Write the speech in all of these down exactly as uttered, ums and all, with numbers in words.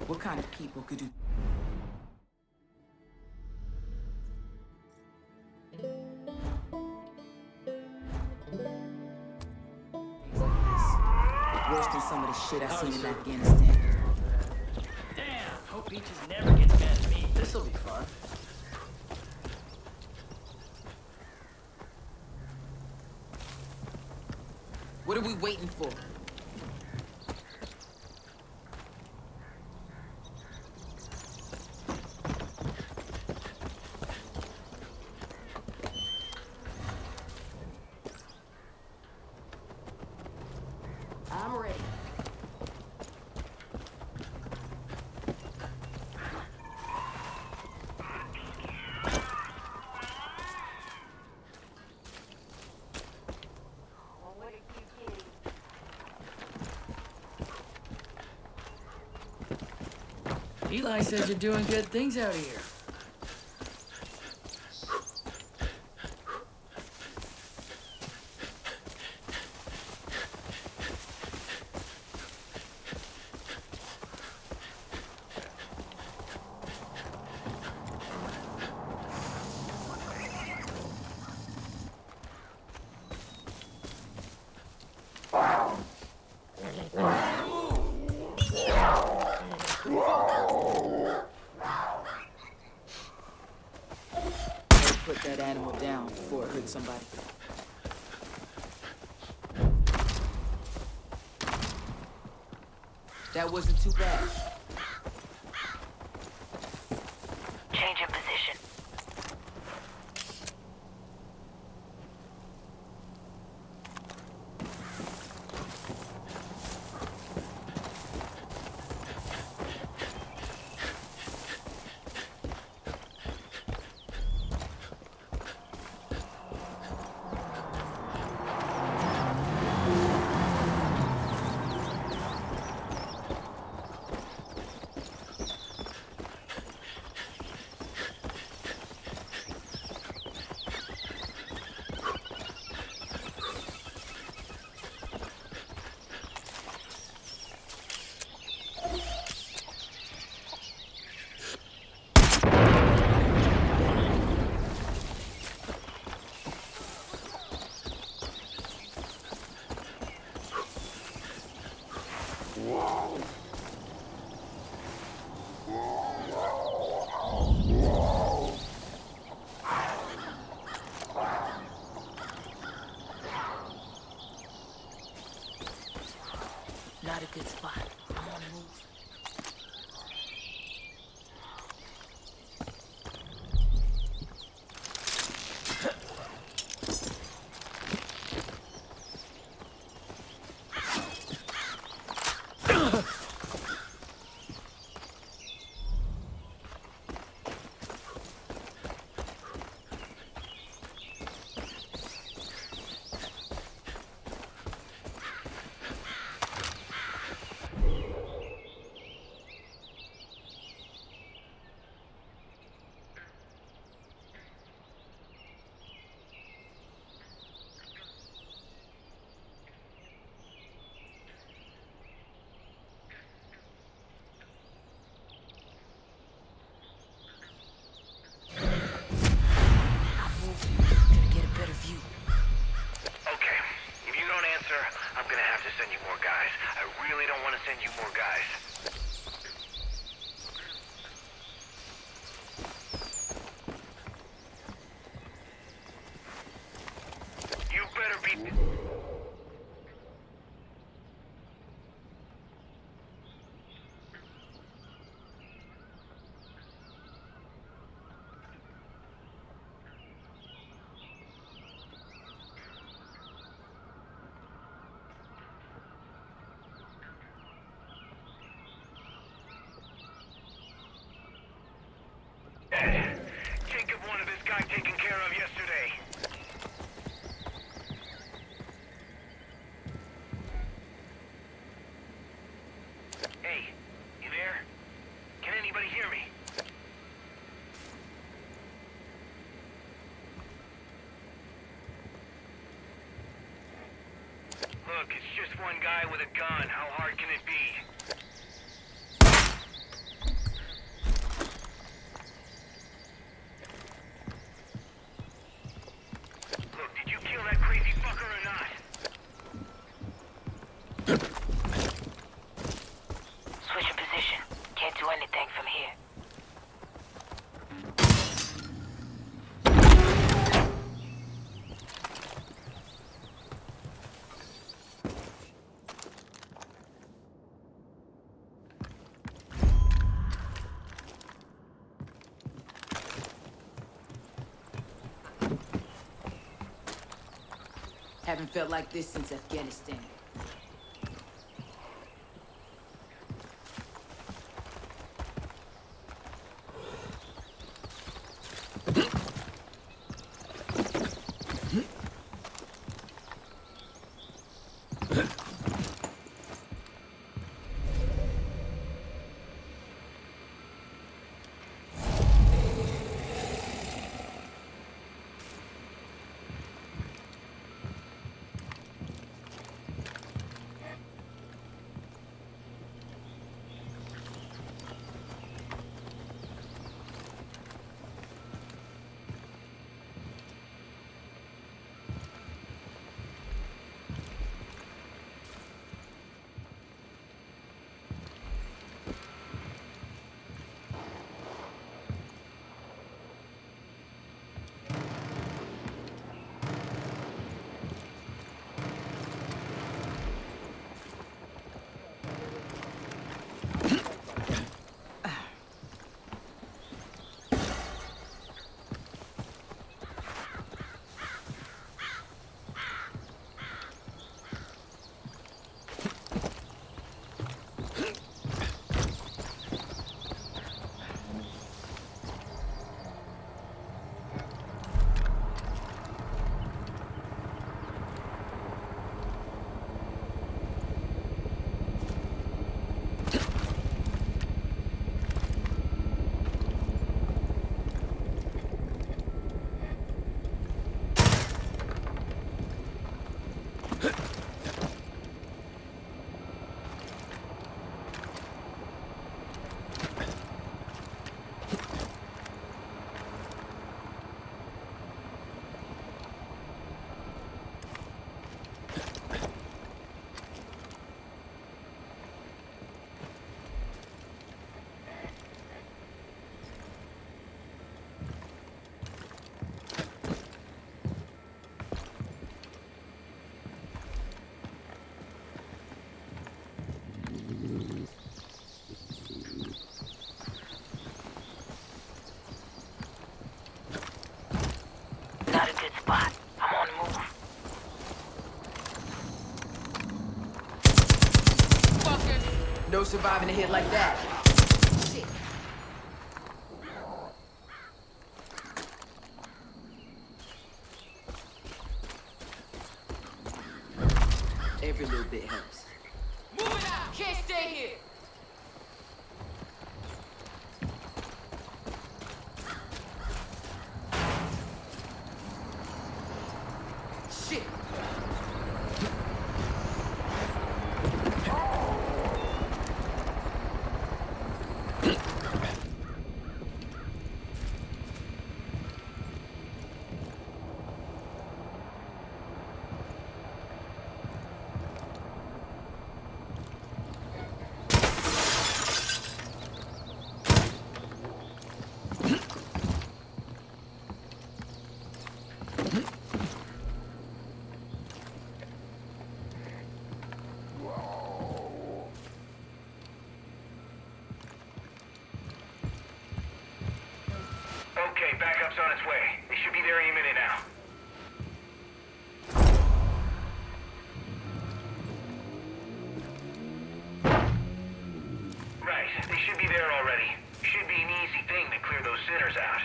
What kind of people could do? Worse than some of the shit I've seen in Afghanistan. Damn, hope Peaches never gets mad at me. This'll be fun. What are we waiting for? I'm ready. Eli says you're doing good things out here. Put that animal down before it hurts somebody. That wasn't too bad. Change in position. Not a good spot. I'm on the move. Jacob wanted this guy taken care of yesterday. Hey, you there? Can anybody hear me? Look, it's just one guy with a gun. How hard can it be? Haven't felt like this since Afghanistan. Not a good spot. I'm on the move. Fucker! No surviving a hit like that. Shit. Every little bit helps. Move it out! Can't stay here! Shit! Okay, backup's on its way. They should be there any minute now. Right, they should be there already. Should be an easy thing to clear those sinners out.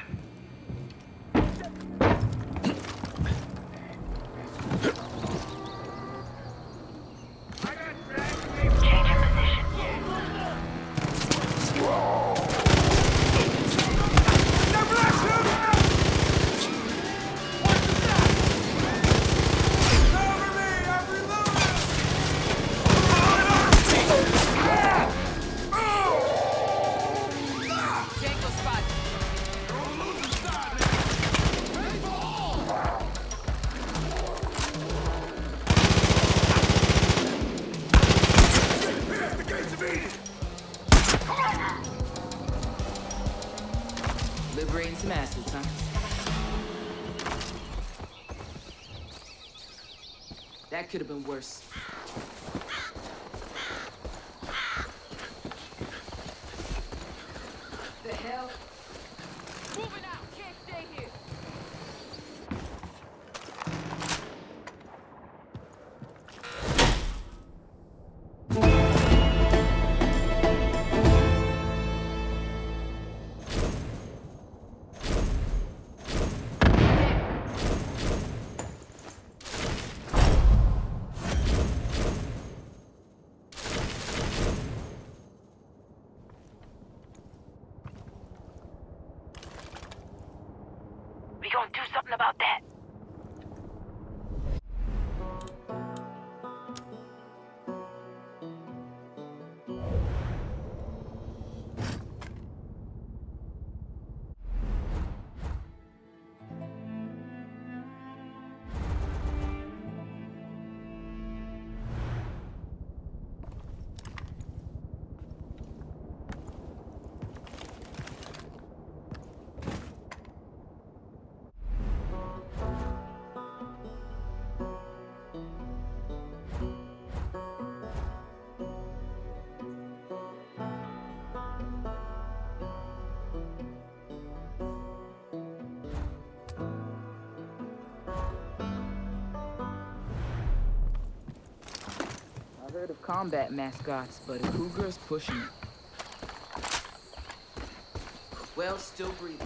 Change your position. Liberating some assets, huh? That could have been worse. The hell? Moving out! Can't stay here! something about that? I've heard of combat mascots, but a cougar is pushing it. Well, still breathing.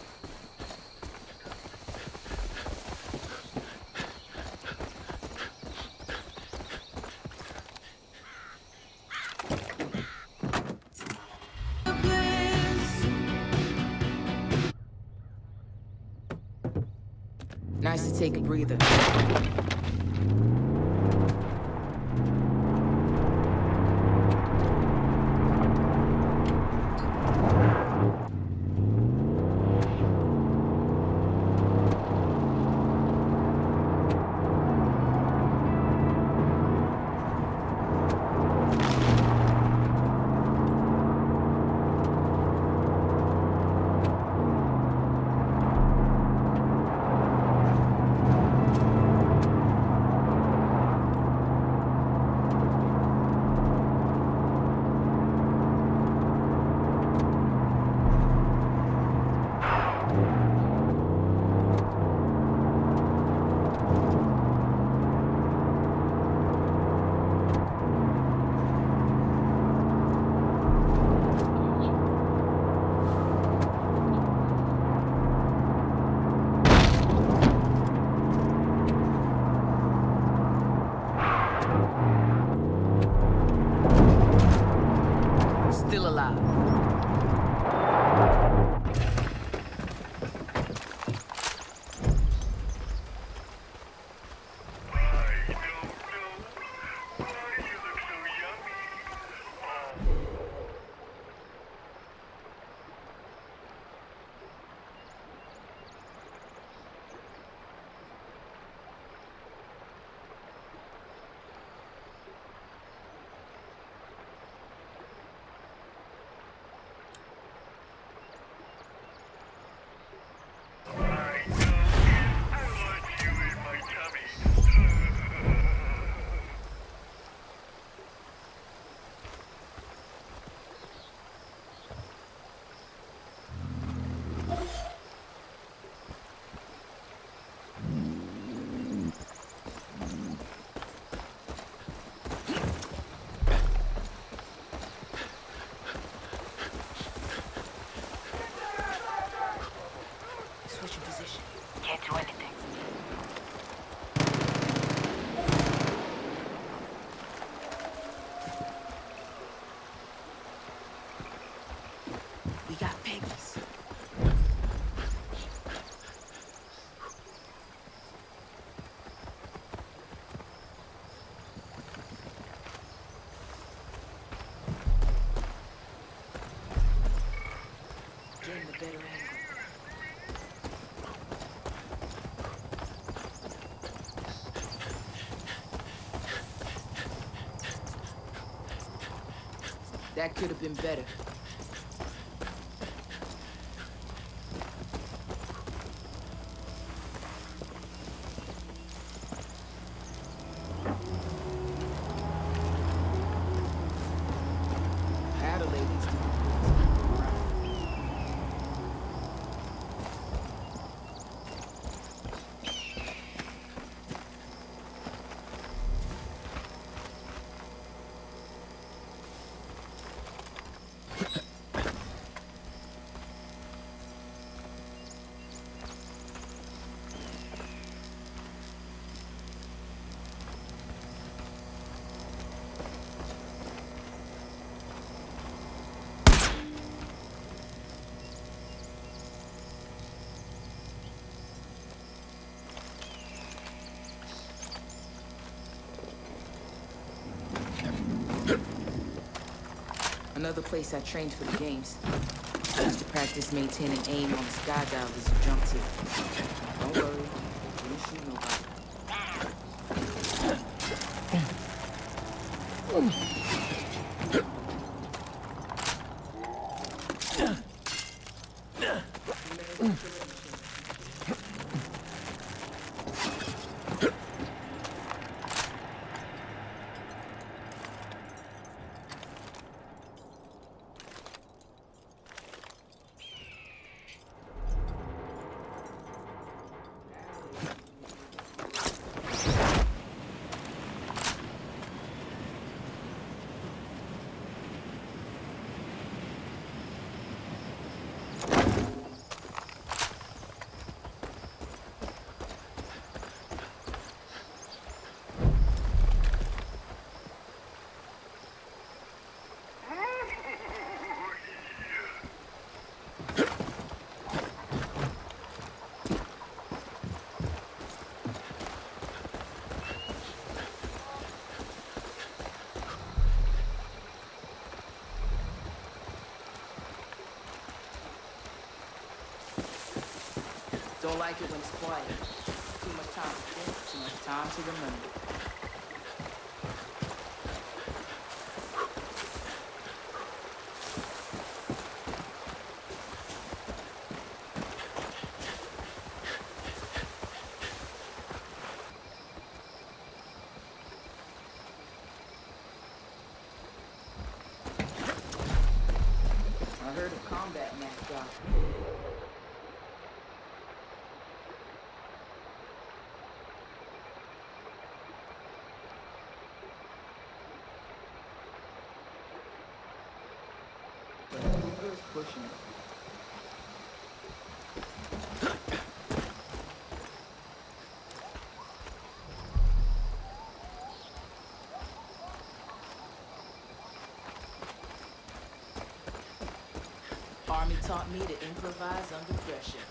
Nice to take a breather. Still alive. Switching position. Can't do anything. We got piggies. Getting the better angle. That could have been better. Adelaide. Another place I trained for the games. I used to practice maintaining aim on the skydive as you jump to. Don't worry, didn't shoot nobody. Don't like it when it's quiet. Too much time to think, too much time to remember. I heard of combat mascot. Pushing it. Army taught me to improvise under pressure.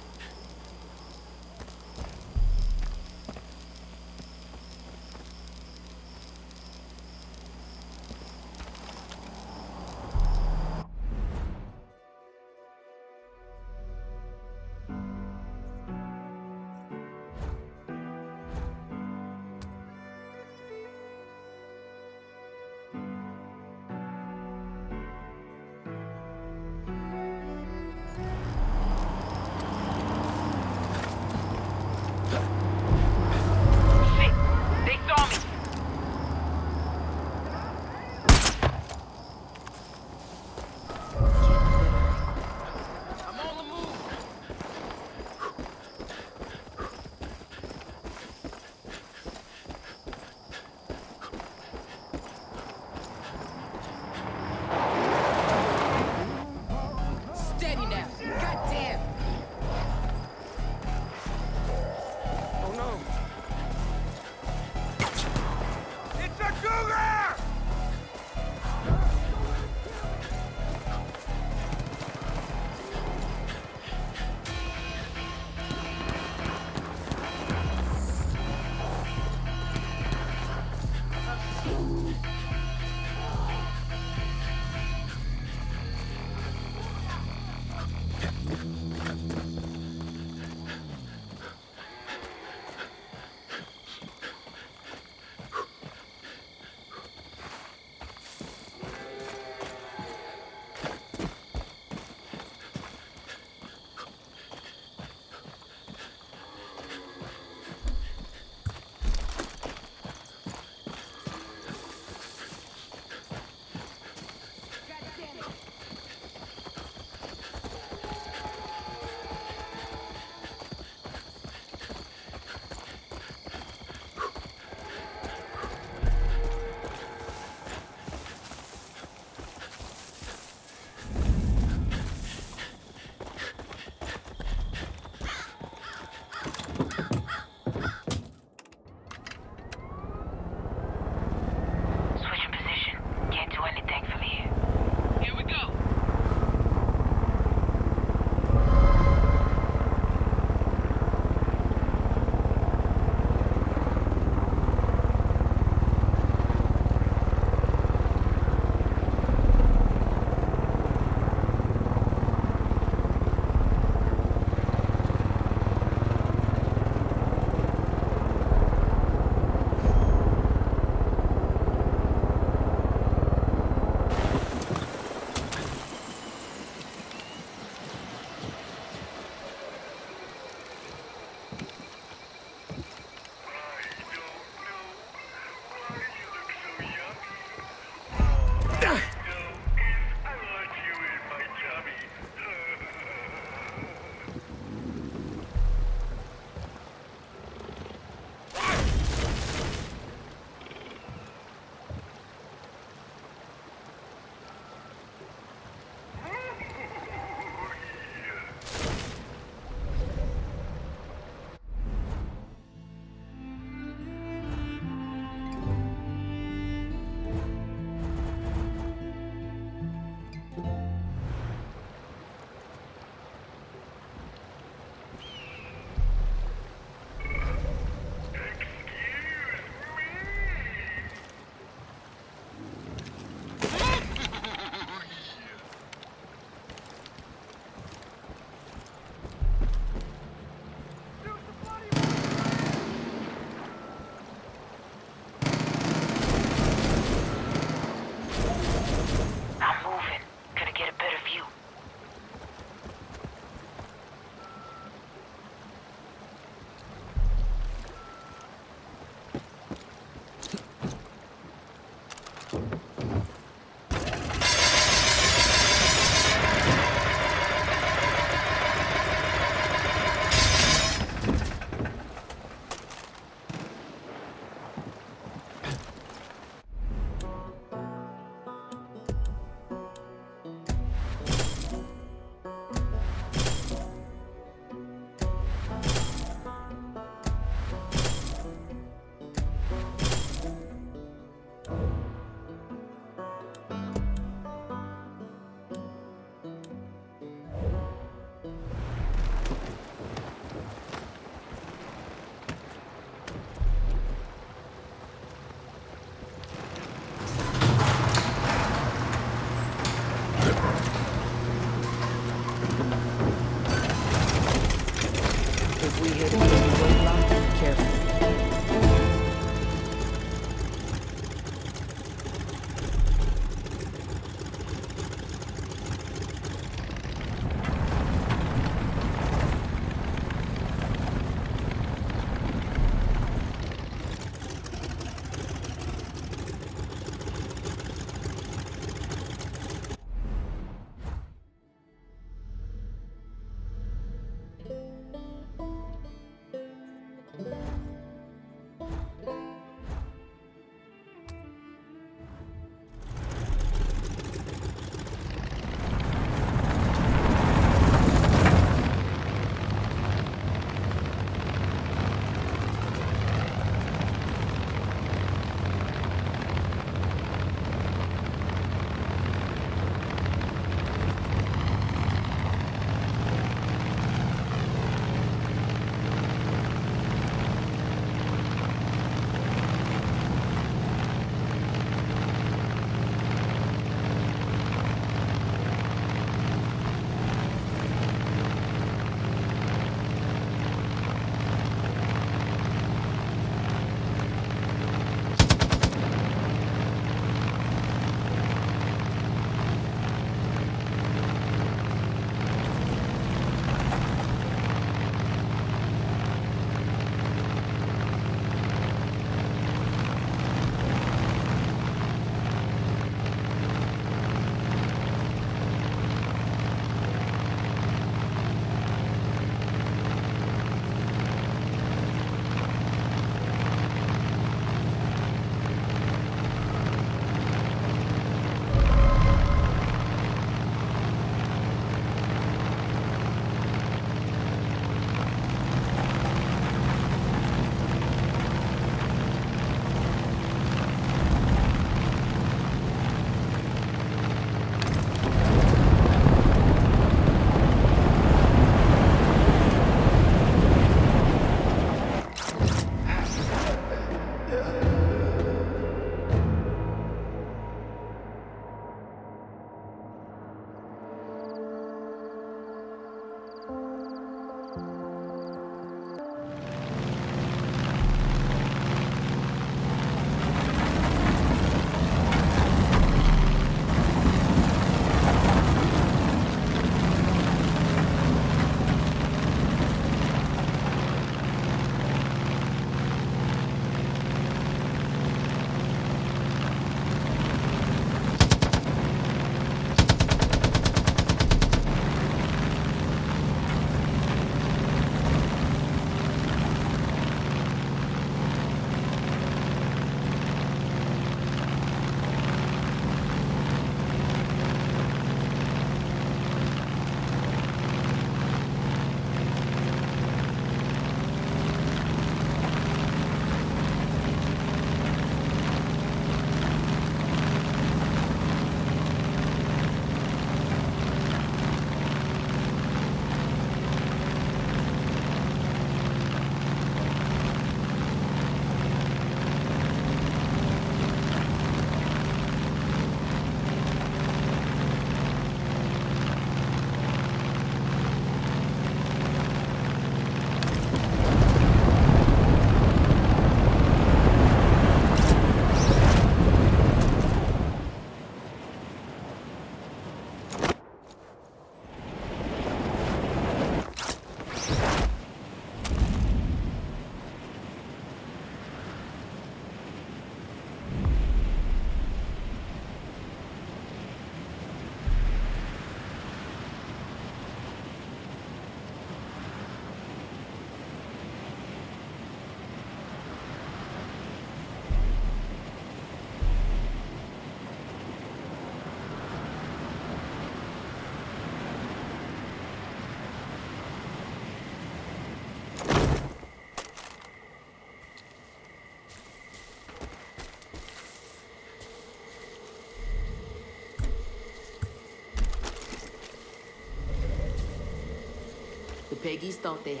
Peggies thought they...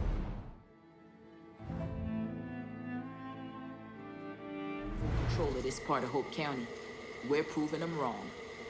control of this part of Hope County. We're proving them wrong.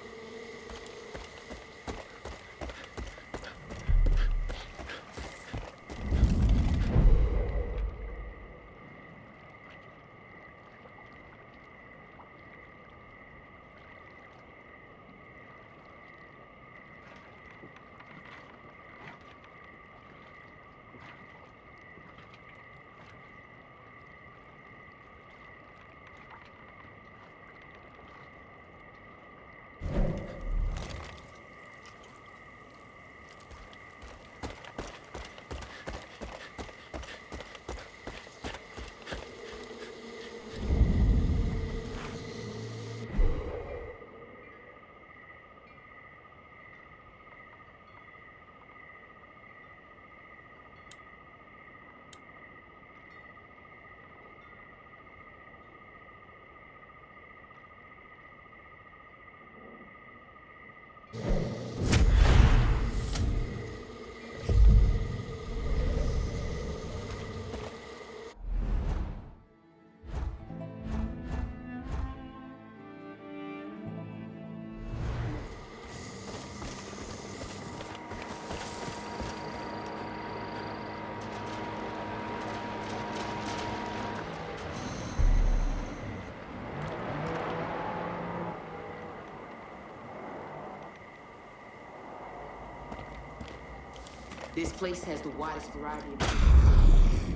This place has the widest variety of...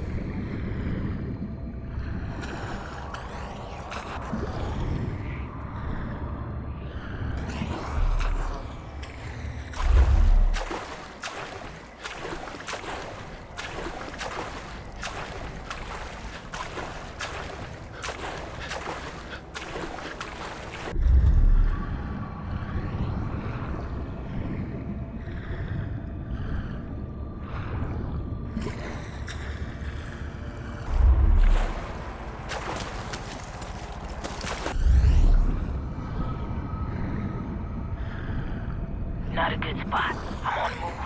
Not a good spot. I'm on the move.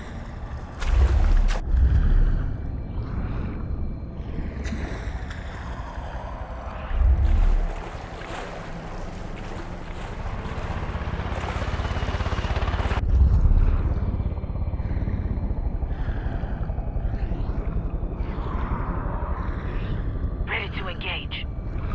Ready to engage.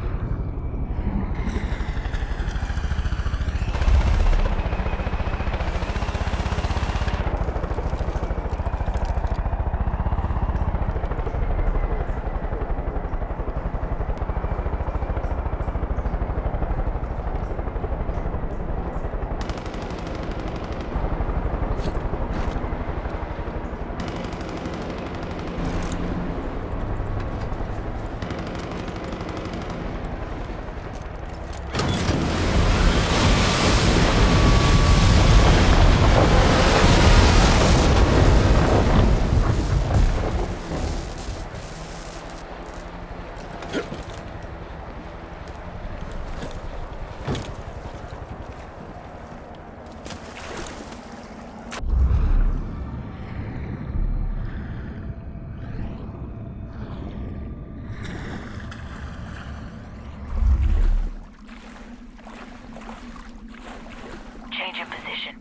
Change your position.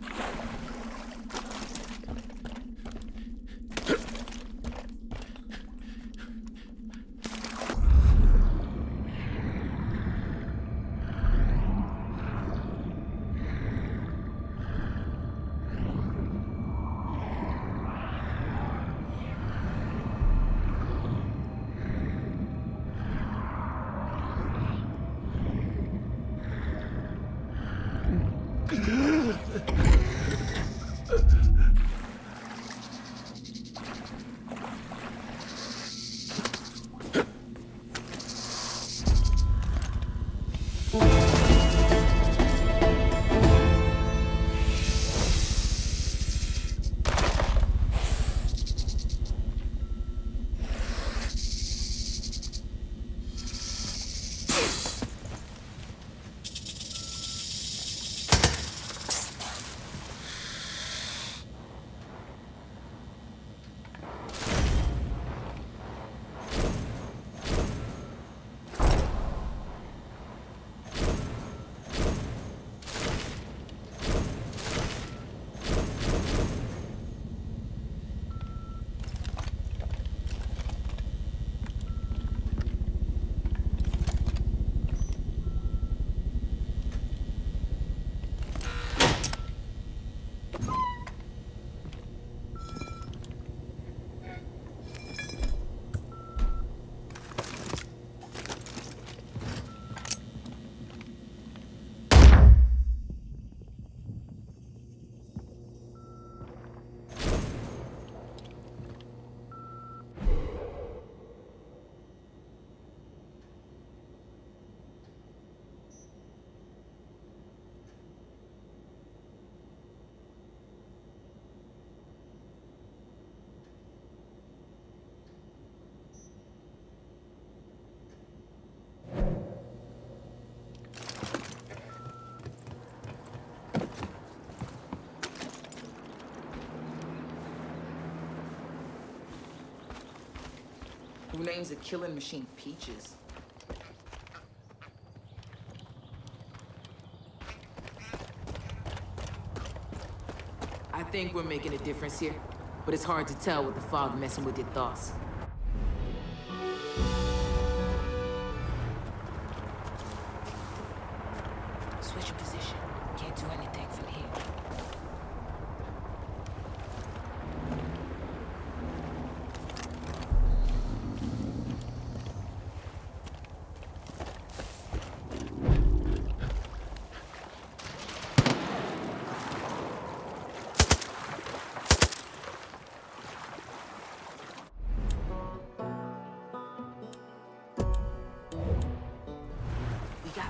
Who names a killing machine Peaches? I think we're making a difference here, but it's hard to tell with the fog messing with your thoughts. Switch your position. Can't do anything from here. We got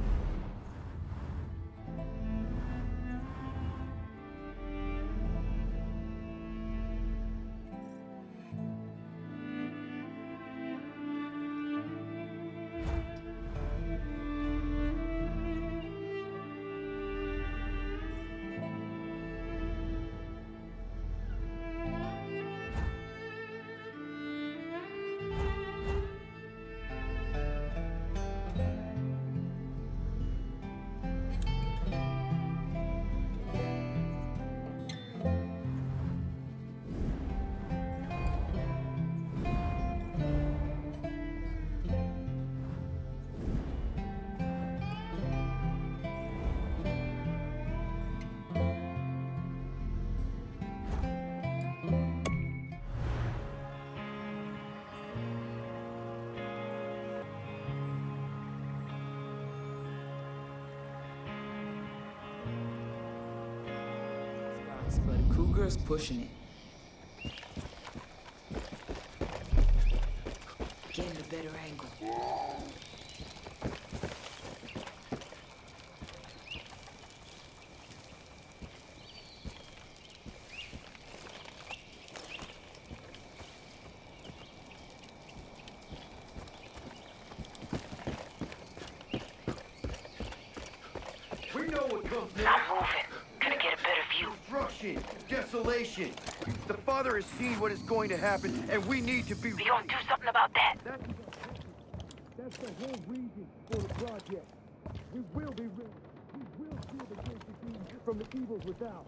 but a cougar's pushing it. Getting a better angle. We know what comes I'm next. moving. Gonna get a better view. Destruction, desolation. The father has seen what is going to happen, and we need to be We gonna do something about that. That's, that's the whole reason for the project. We will be ready. We will shield against the demons from the evils without.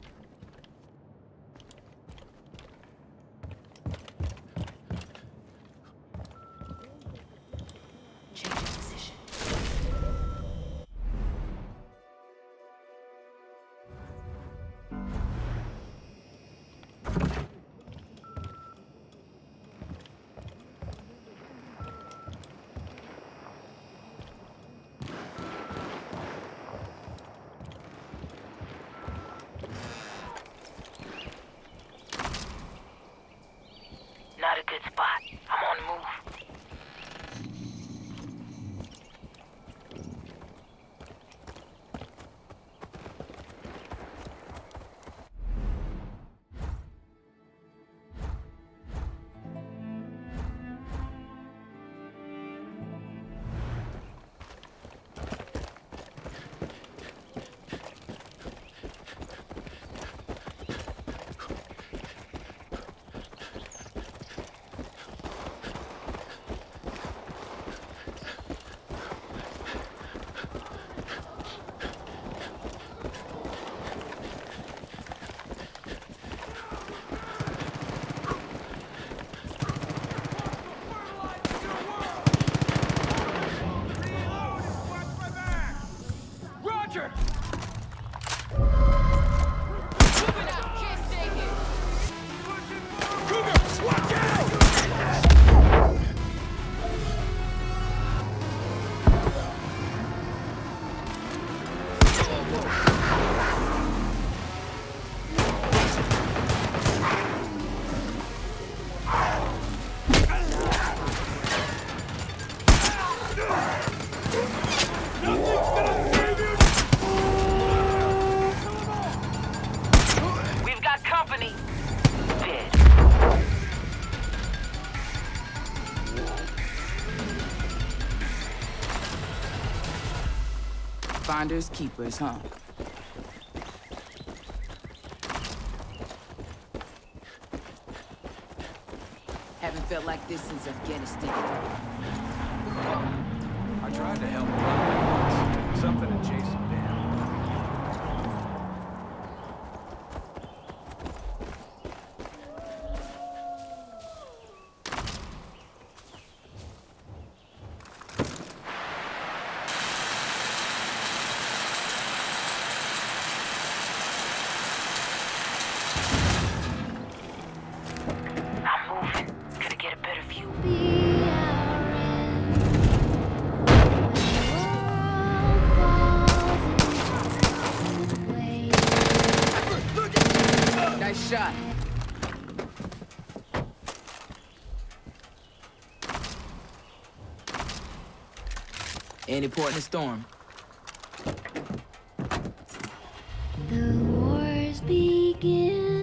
Change your position. Not a good spot. I'm on the move. Finders keepers, huh? Haven't felt like this since Afghanistan. I tried to help him out. Something to chase him down. Nice shot. Any port in the storm. The wars begin.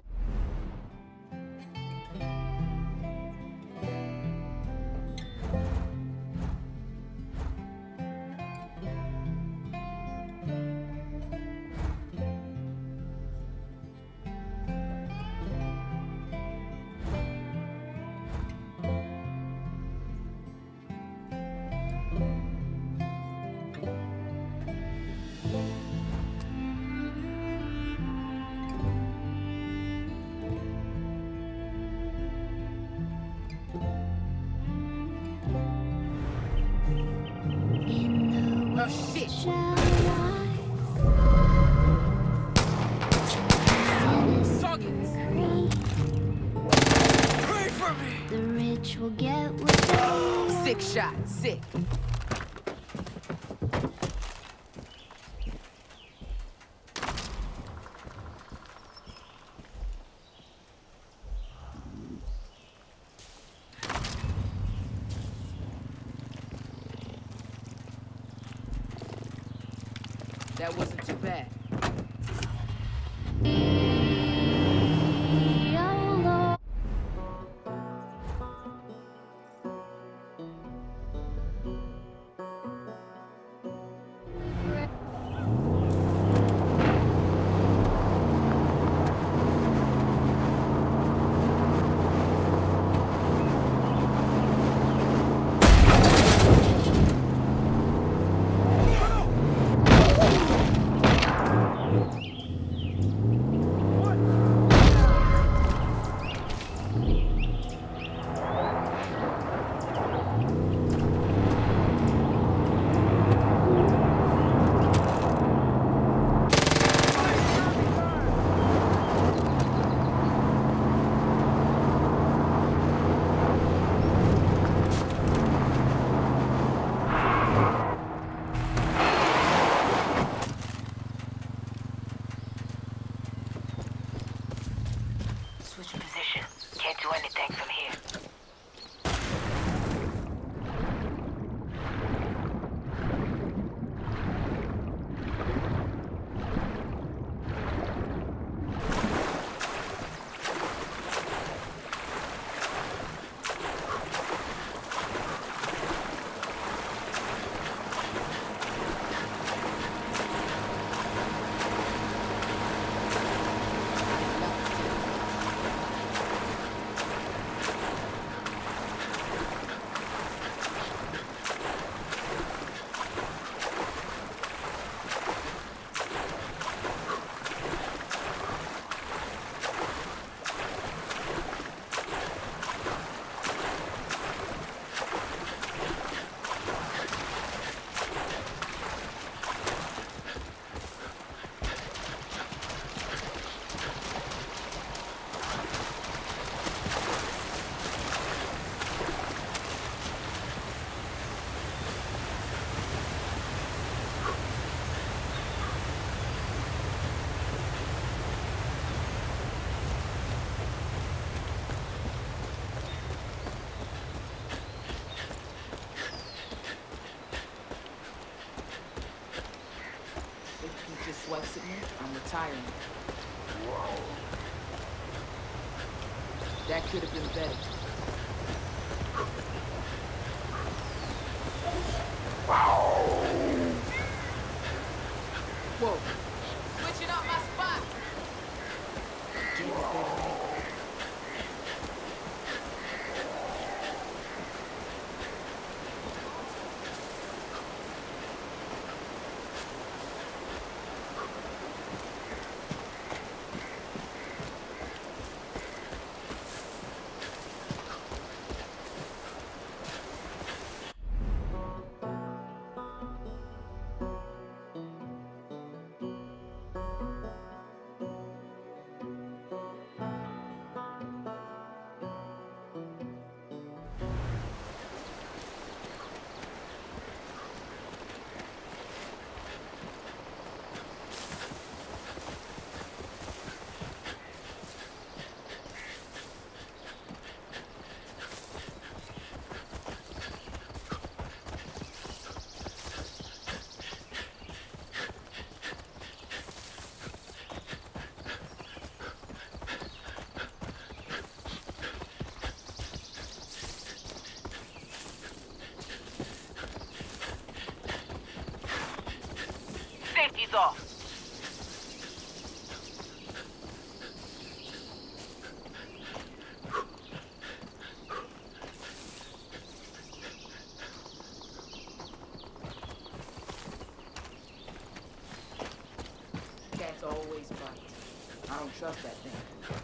Oh, shit. Pray for me! The rich will get what they Sick shot, sick. That wasn't too bad. Switch position. Can't do anything from here. Swipes at me, I'm retiring. That could have been better. Whoa. Switching up my spot. Get a better angle. Outpost off. Cat's always right. I don't trust that thing.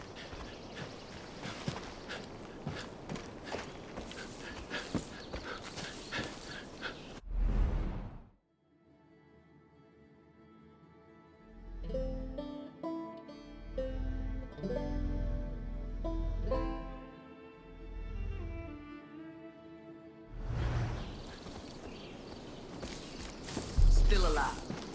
Still alive.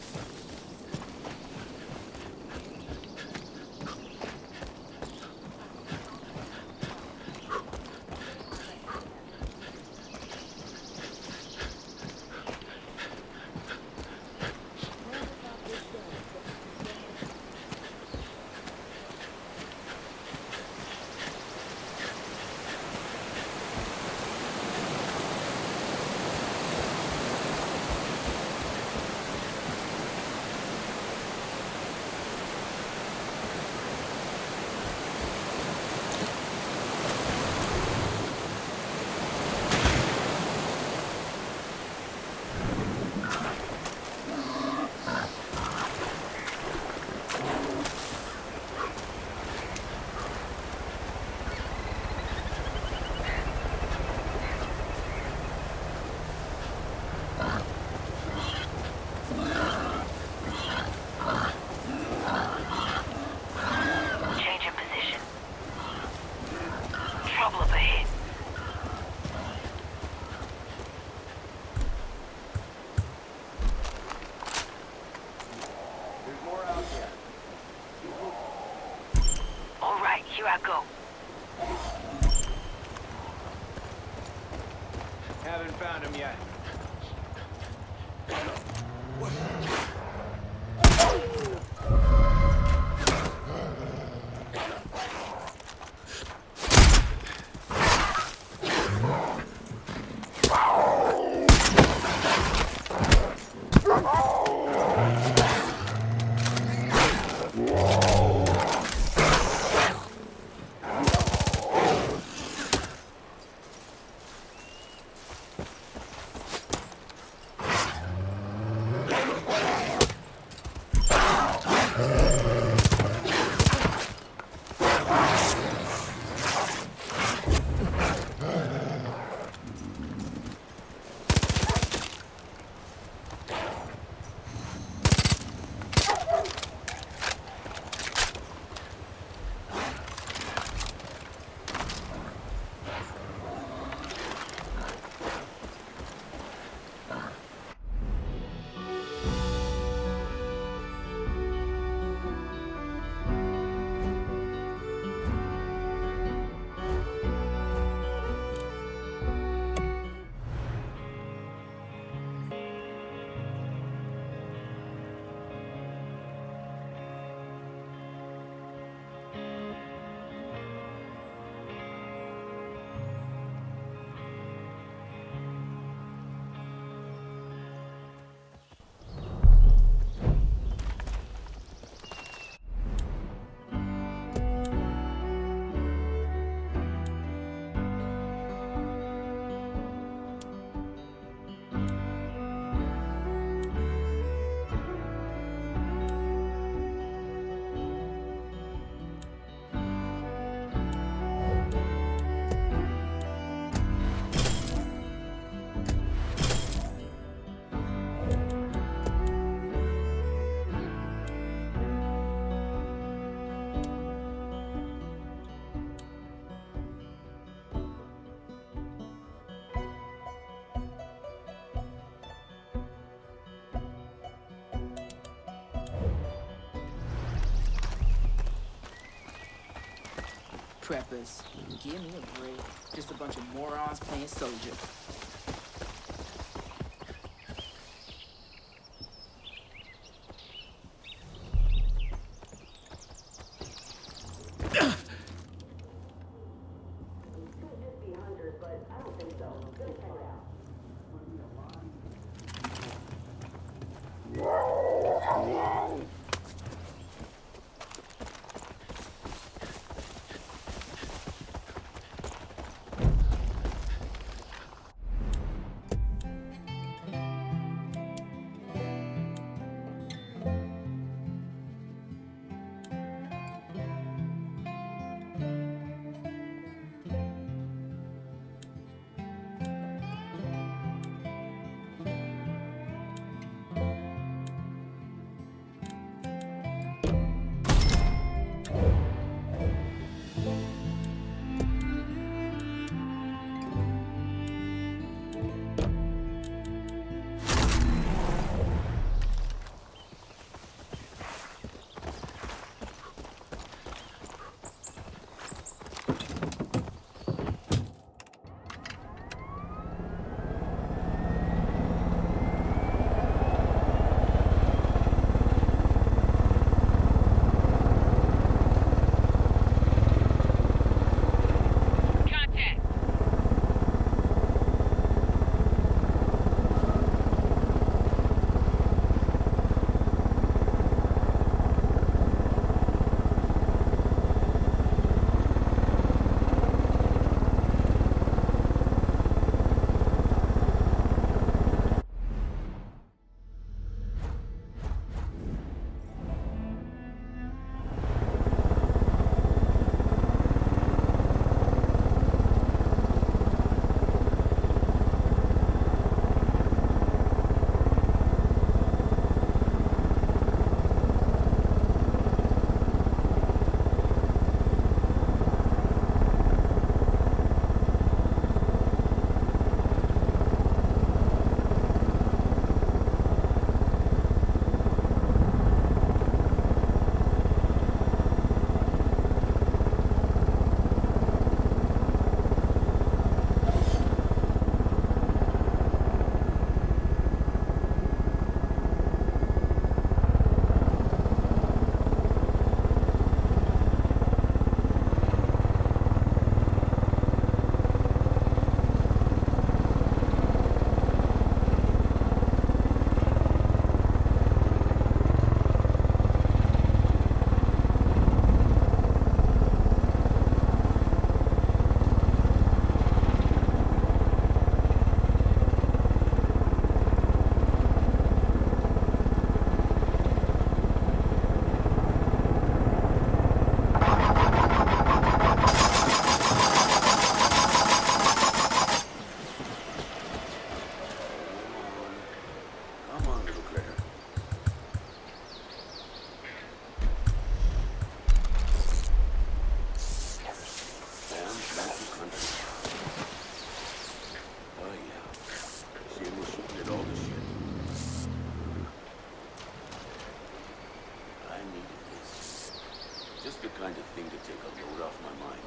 Here I go. Haven't found him yet. Preppers, give me a break. Just a bunch of morons playing soldier. But I don't think so. Gonna check it out. Just the kind of thing to take a load off my mind.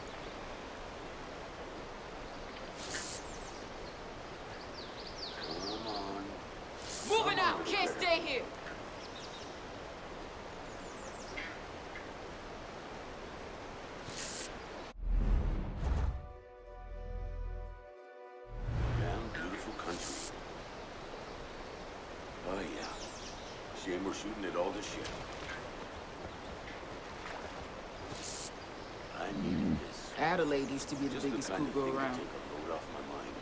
Come on. Moving out! Can't stay here! Damn beautiful country. Oh yeah. Shame we're shooting at all this shit. I needed this. Adelaide used to be the Just biggest the kind of cougar thing around. to take a load off my mind.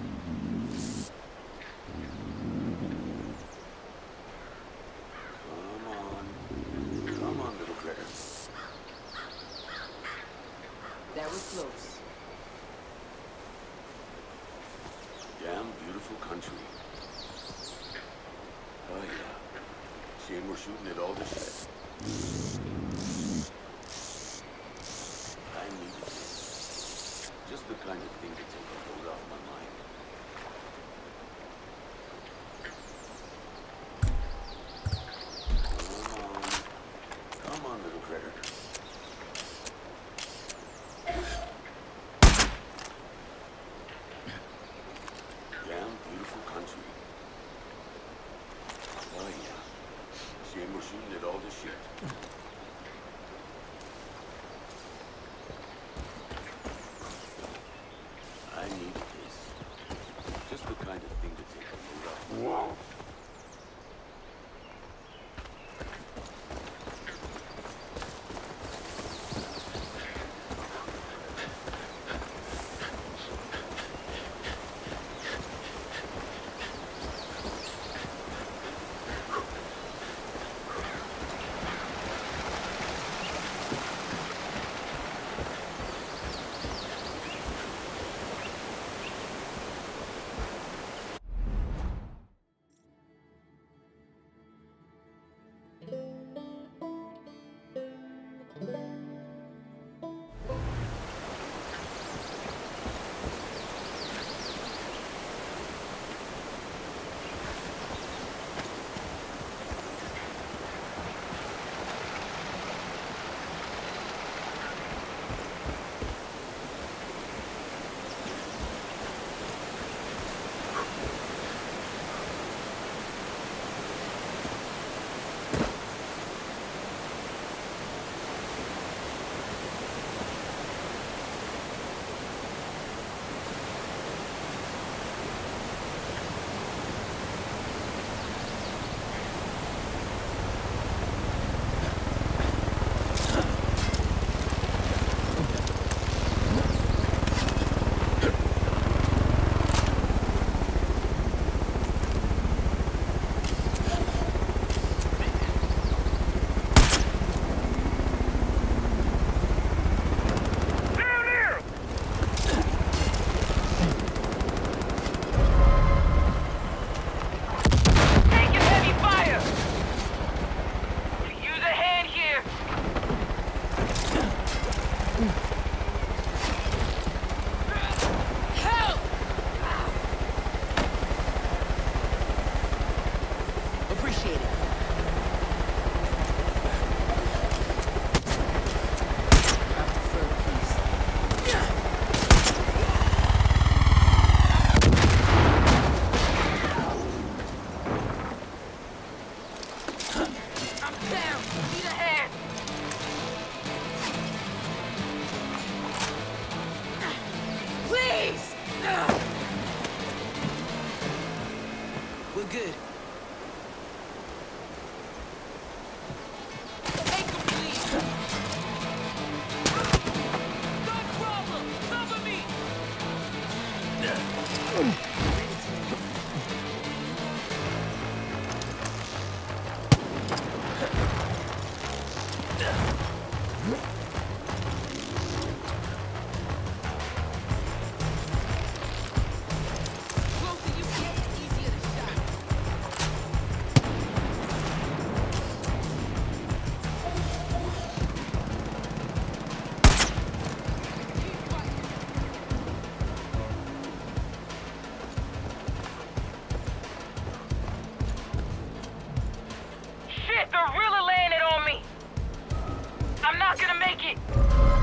Come on. Come on, little critter. That was close. Damn beautiful country. Oh yeah. Shame we're shooting at all this shit. I needed this. Just the kind of thing to take a load off my mind. Come on. Come on, little critter. Damn beautiful country. Oh yeah. Shame we're shooting at all this shit. I needed this. Just the kind of thing to take a load off my mind. I'm not gonna make it!